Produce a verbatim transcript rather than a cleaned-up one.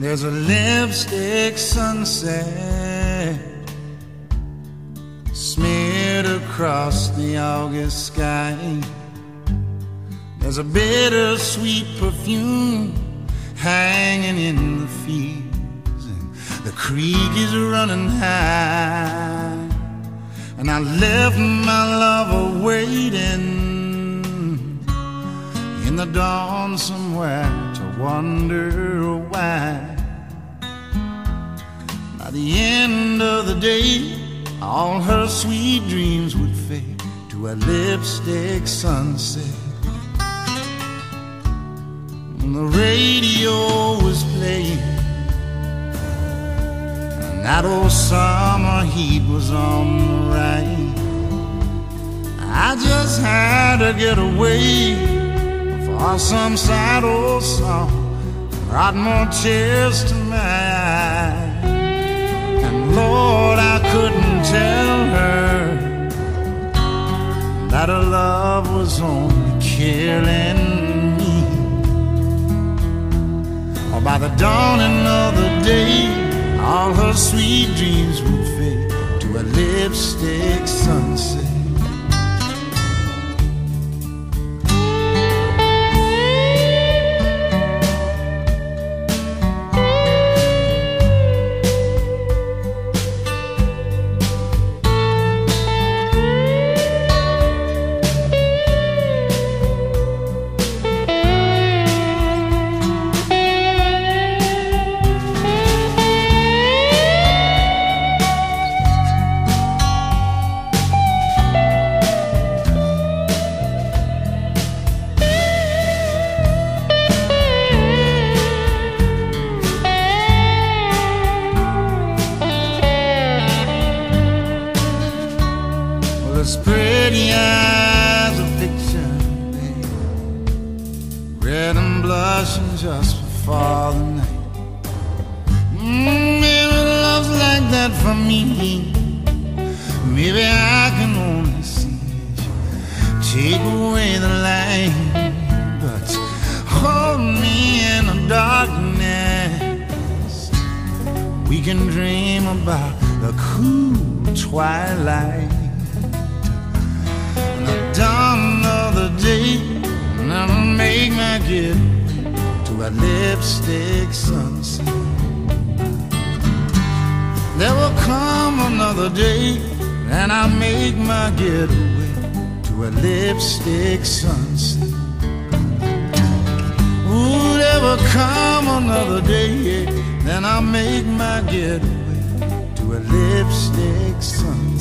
There's a lipstick sunset smeared across the August sky. There's a bittersweet perfume hanging in the fields, and the creek is running high. And I left my lover waiting in the dawn somewhere to wonder why. By the end of the day, all her sweet dreams would fade to a lipstick sunset. And the radio was playing, and that old summer heat was on the rise. I just had to get away for some sad old song brought more tears to my eyes. And Lord, I couldn't tell her that her love was only killing me. Or by the dawning of the day, all her sweet dreams would fade to a lipstick sunset. As pretty as a picture, babe, red and blushing just before the night. Mm, maybe love's like that for me. Maybe I can only see it. Take away the light, but hold me in the darkness. We can dream about the cool twilight. Dawn of the day, and I'll make my getaway to a lipstick sunset. There will come another day, and I'll make my getaway to a lipstick sunset. Ooh, there will come another day, then I'll make my getaway to a lipstick sunset.